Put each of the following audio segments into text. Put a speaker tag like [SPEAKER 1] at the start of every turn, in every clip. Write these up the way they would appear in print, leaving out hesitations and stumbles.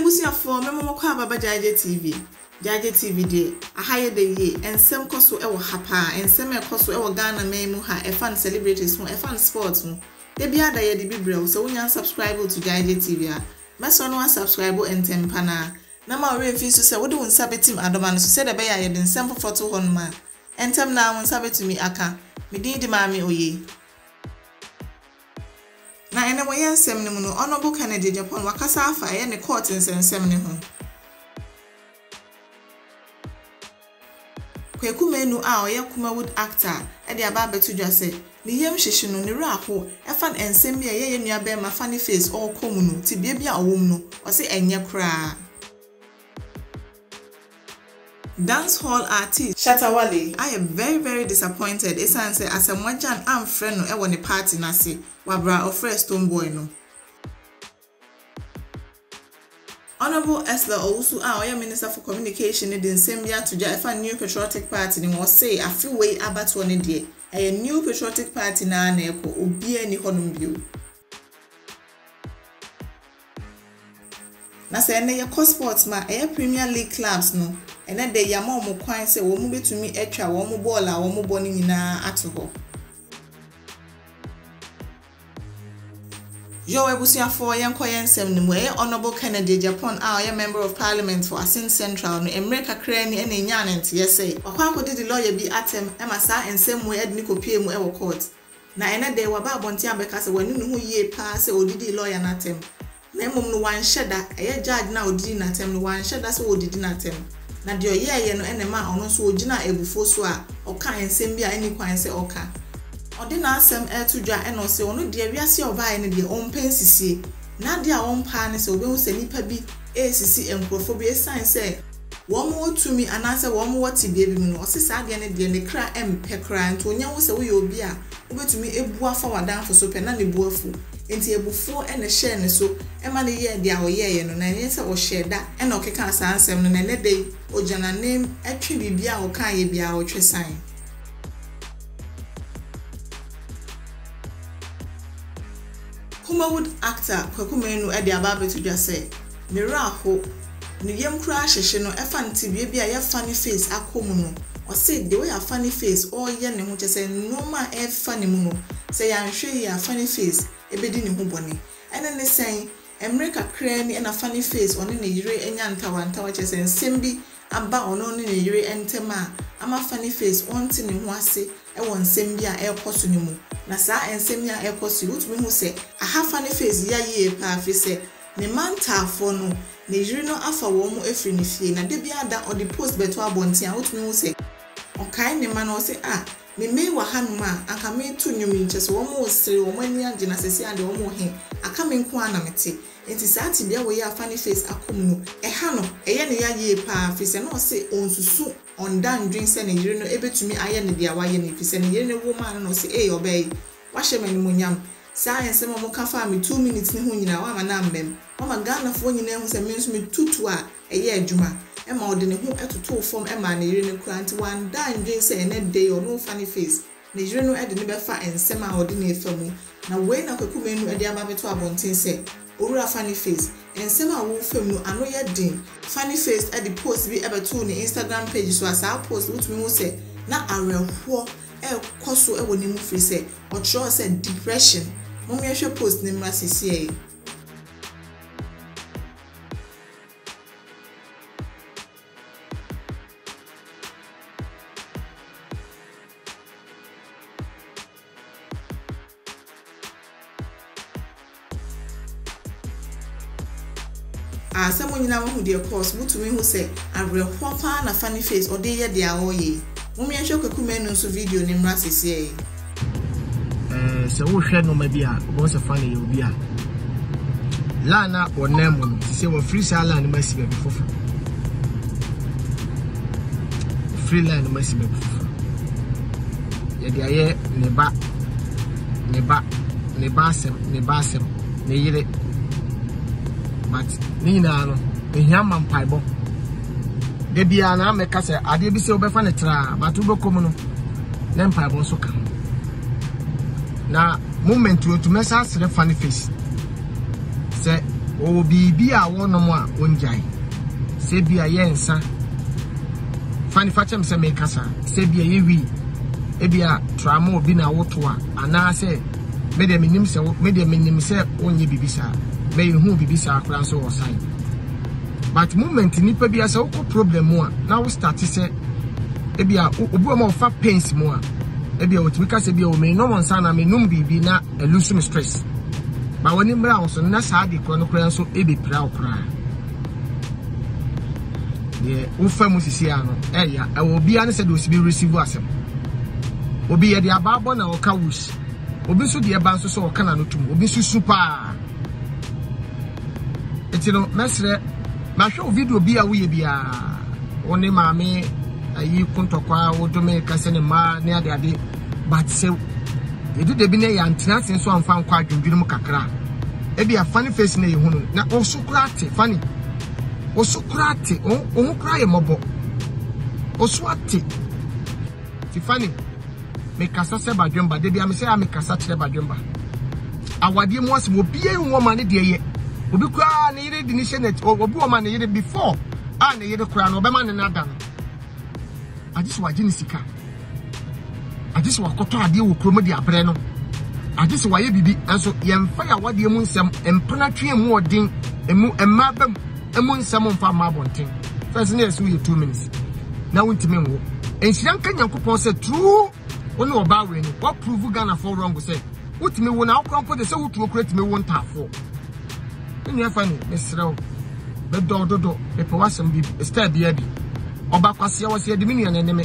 [SPEAKER 1] Ebusia for memo kwa baba Jiheje TV. Jiheje TV de a higher day ye and some koso ewo hapa and some koso ewo Ghana memu ha a fan celebrities a fan sports mo. De bia da ye de bibrel so when you subscribe to Jiheje TV a maso no subscribe and tempana. Na ma we fi so say wo de won sabetim adoma no so say da be ya ye de nsem fofoto hon ma. Entem na won sabetumi Akan. Me din di maami oye. Na ene wo ye nsem ne mu no Honorable Kennedy Japan wakasa afa ye ne court nsem ne ho. Kwaku Manu a oye Kumawood actor e de aba betu dwase ne yem hyehye no ne raho e fa nsem bia ye nua be ma funny face all komu no ti bia bia owom no o se enye kra. Dance hall artist Shatawale, I am very disappointed. Esan say as a mwajan am friend no e woni party na se wabra ofre stone boy no. Honorable Esther Owusu a oya Minister for Communication ne nsem bia to ja efa new patriotic party ni wo say afiwe abato ne de e new patriotic party na na eko obi ani honum bio. Na say na ye sports ma Premier League clubs no ene de yama omo kwan se wo mu betumi etwa wo mu ball a wo mu bɔ ne nyina ato ho. Yo ebusuafo yenkoye nsem ne mu Honorable Kennedy Japan a oye member of parliament for Asin Central no America kra ni ene nya ne nte yese okwan ko di lawyer bi atem e ma sa nsem mu edni kopie mu e wo court na ene de wa ba abonti abeka se wanu ne ho yie pa se odidi lawyer na atem na emom no wan sheda judge na odidi na atem no wan sheda se odidi na atem na de oyeye no ene ma ono so ogina ebufo so a oka ensem bia eni kwan se oka ode na asem etudwa eno se ono de wiase obae ne de ompensisie na de a ompa ne se obehu se nipa bi esisi enkrofo bi esan se wo mo otumi anase wo mo woti bia bi mu no osisa de ne de ne kra empe kra nto onya wo se wo ye obi a obetumi ebu afa wadanfo so pe na ne bu afu enti ebufo ene share ne so ema ne ye de a oyeye no na yen se o share da ena okeka asansem no na ne de ojana name atwe bibia o kan ye bia o twesan. Kumawood actor Kwaku Manu e de aba betu dwase ne raho ne yem kra hyehye no efa ntibie bia ye funny face akomu no o say the way a funny face o ye ne ho chese no ma e funny mu no say ya nhwe ya funny face ebedi ne ho bone ene ne sen America kra ni na funny face one ne yire enya ntawa chese nsem bi aba ono ne yire entema ama funny face onti ne ho ase e won nsem bi a e koso ne mu na sa ensem ya e koso utumi hu se aha funny face ya ye pa afi se ne mantafo no ne yire no afa wo mu efri ne fie na de bia da o de post beto abonti a utumi hu se okai ne ma no se me wa hanuma aka me tu nyumi nchese wo mo sire wo mani age na sese ade wo mo he aka me nko ana mete enti saati bia wo ya funny face akom no ha no ye ne ya ye pa fise no se onsusu ondan dwen se ne yire no ebetumi aye ne dia wa ye ne fise ne yire ne wo ma no se obey wa hye mani monyam science mo ka fa me 2 minutes ne ho nyina wa ma na mbem ma Ghana fo nyina hu se me nso me tutu a ye adwuma ema ode ne ho etoto form ema ne yire ne kranti wan dan dwen se ene dey or no funny face ne yire no ede ne be fa ensem a ode ne efamu na we na Kwaku Manu ede aba beto abonten se owura funny face ensem a wo fam no ano ye din funny face ede post bi ebeto ne Instagram page so asa post wutumi ho se na areho koso e woni mu free se o tro se depression mo me hwe post ne mra sisi asemo nyina wo hu de course mutumi hu se areho pa na funny face o de ye de a oye mo me hwe Kwaku Manu so video ne mra sisi
[SPEAKER 2] se wo hwe no ma bia wo se funny yo bia la na onemu se wo free sala ni masi be fofu free line masi be fofu ye de aye ne ba sem ne yire but ni na no ehia mampaibo de bia na meka se ade bi se obefa ne tra but ubekom no ne mpaibo so ka na moment to message the funny face say o bibi a wono mo a onjai se bia ye nsa fani fachem se me kasa se bia ye wi e bia trama obi na woto a ana se me de menim se onye bibisa me hu bibisa akra so wo sai but moment nipa bia se wo problem mo a na wo start se e bia obu ma fa pains mo a e bia wo timi kasa bia o me no monsa na me num bibi na lose stress ba woni mra wo so na sa de kro no kra so e be pra okra ye wo fa mu sisi ano ya e wo bia ne se do si be receive asem obi ye de ababo na wo ka wush obi so de ba nso so wo kana no tum obi so super etino mesre ma hwe video bia wo ye bia woni maame ayi kuntokwa wo do me kase ne ma ne ade but se edu de bi ne ya ntena sen so amfa nkwa adwundwum kakra e bia funny face na yehunu na osukrate funny osukrate o kra ye mobo osuate ti funny me kasa se badwemba de bia me se a me kasa kire badwemba awade mu ase obi enwo ma ne de ye obi kra ne yire dinishenet obi o ma ne yire before a ne yire kra no be ma ne nada no agisi waje ni sika agisi wakoto ade wo kromo de abre no agisi waye bibi enso yemfa ya wade mu nsem empana twe mu odin emu emma bam emu nsem mfa ma bonten first na yesu ye 2 minutes na wontime nwo enhira nka nyankopon se true woni oba we ni what prove Ghana for wrong say wotime wo na akrampo de se wotu okurati me wo ntafo ni afa ni mesrew be dododo e pe wasem bi star bia bi oba kwase ya wase adimi ne neme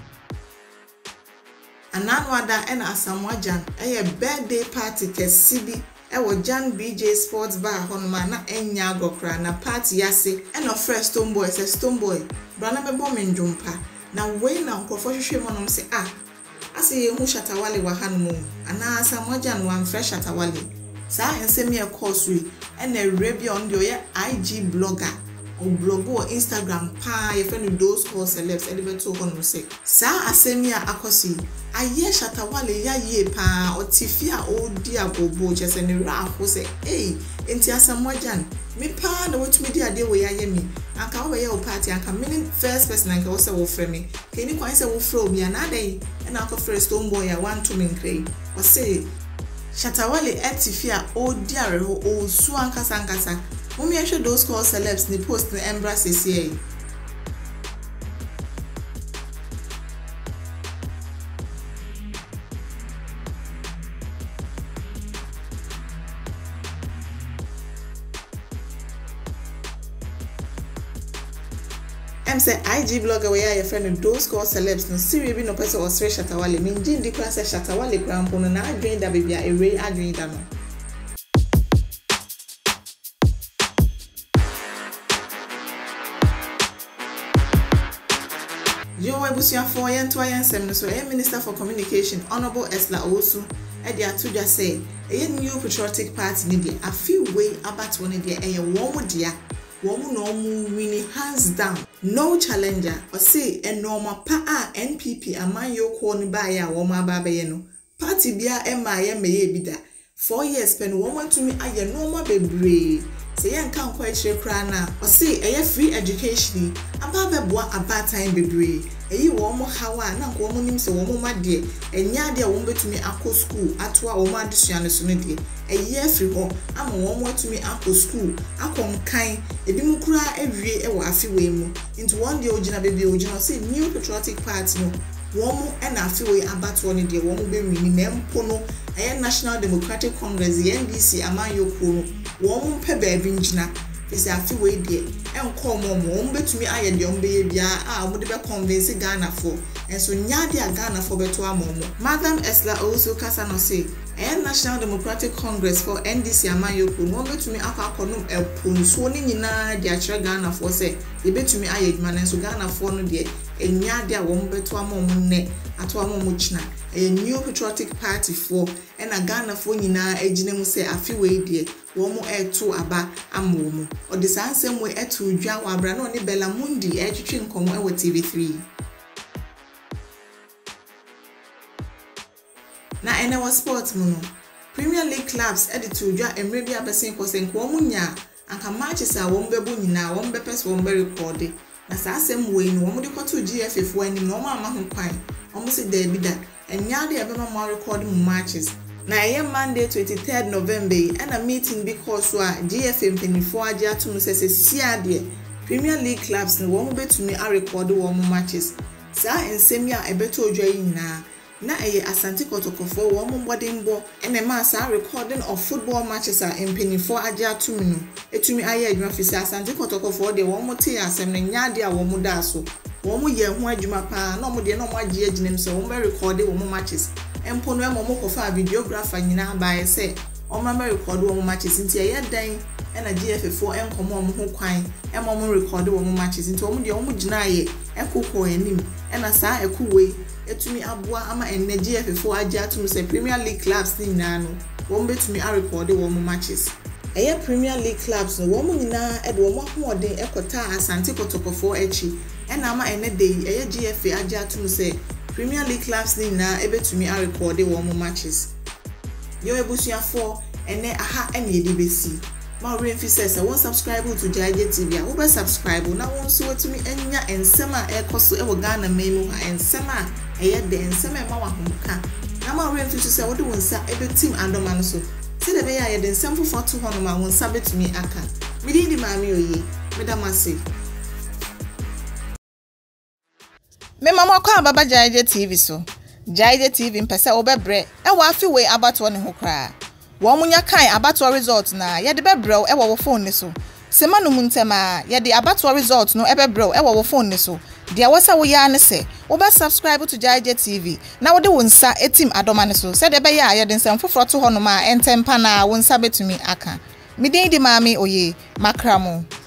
[SPEAKER 1] ananwada ena asamwajan eye birthday party kesibi ewo Jan BJ Sports Bar honoma na enya agokra na party yase eno fresh Stoneboy se Stoneboy brana be bom ndwumpa na we na nkofo hwehwe monom se ase ye hu Shatawale wa hanmu ana asamwajan wan fresh Shatawale sa ensemi e course we ena review on the IG blogger o blog or Instagram pa ye friend those call celebs elevator hono say sa asemi a akosi aye Shatawale ya ye pa otifia odi agobo chese ne ra ho say enti asamwajan me pa na wotumi di ade we ya mi anka wo ye o party anka mini first person anka wo say wo frɛ me keni kwan say wo frɛ obi anadai na akɔ frɛ Stoneboy ya want to menkre o say Shatawale etifia odi areho o su ankasa Mummy I show those call celebs ni post na embrace here. Say IG blogger where your friend those call celebs no siri bi no person or straight Shatawale minji ndi kra say Shatawale krampo no na adwen da baby a ere adwen da no. Yo ebusia for yento ayensem no so Minister for Communication Honorable Esla Osu e dia to just say a new patriotic party ni dia afi way about one dia e wo dia wo no mu win hands down no challenger or say a normal pa NPP amanyo ko ni ba ya wo ma ba be no party bia e ma ye meye bida 4 years pen wo want to me aye normal bebre say yan kan kwa chire kra na o say eye free education aba be boa aba time bebre eyi wo mo hawa na ko mo nim se wo mo ma de enya de wo betumi akọ school atoa wo ma adesua ne so ne de eye free ho ama wo mo atumi akọ school akọ nkan ebi mu kura awie e wo afi we mu into one day ogina baby ogina say new patriotic party no wo mo e na afi we abato ne de wo mo be wini na mpo no eye National Democratic Congress NDC amanyo ko no wo mo pe ba bi ngina is afi we de enko mo betumi aye de ombe bia mo de be convince Ghana for enso nya de Ghana for beto amomo Madam Esla also kasa no say National Democratic Congress for NDC amanyoku no betumi akwakonom eponso ni nyina de akire Ghana for say e betumi aye adwuma enso Ghana for no de enya de a wo beto amomo ne ato amomo china a new patriotic party for and Ghana for nyina agine mu say afi we de wo mo eto aba amomo o de sansem we eto dwa wa bra na oni Bella Mundi etwetwe nkomo e TV3 na ene was sports mu no Premier League clubs edit to dwa emre bia besin kosen ko munya anka matches a won bebu nyina won be pese won be record na saa asem we no won de kwato GFF fo anim no ma ho kwan won se da bi da enya de ebe ma record mu matches na Monday 23rd November and a meeting because GFM penifo age atum se sia de Premier League clubs no won betumi a record won matches saa ensemi a ebeto odwa yi nyina na Asante Kotokofo won mbodembo ene ma saa recording of football matches a penifo age atum no etumi aye adwuma fi saa Asante Kotokofo de won mote asem na nyaade a won da so won ye ho adwuma pa na won de na won age aginem so won be record won matches empo no emo kofa videographer nyina ba say oma me record wo matches nti ye dan na GF4 enkomo om ho kwan emo mo record wo matches nti om de om gina ye ekoko anim na saa ekuwe etumi aboa ama enne GF4 agya atum say Premier League clubs ni nyina no wo betumi a record wo matches Premier League clubs no wo nyina e de wo ahoden ekota Asante Kotokofo echi na ama enne dey GF agya atum say Premier League clubs ni na ebetumi a record wo matches yo ebusuafo ene aha ene edibesi ma remfi say won subscribe to Jiheje TV a wo be subscribe na won so wotumi enya ensem a ekoso e wo Ghana memu ha ensem a de ensem e ma wa homuka na ma remfi say wo de wonsa ebetim andoma no so se de be ya de ensem fofo to hono ma wonsa betumi aka midi di maami oye medamase me mama kwa baba Jiheje TV so Jiheje TV mpese obebre e wa afi we abato ne ho kra wo munya kan abato result na ye de bebre e wo phone ne so sema no muntema ye de abato result no e bebre e wo phone ne so dia wasa wo ya ne se wo ba subscribe to Jiheje TV na wo de wonsa etim adoma ne so se de be ya ye de nsem foforo to ho no ma entempa na wonsa betumi aka midin di maami oye makramo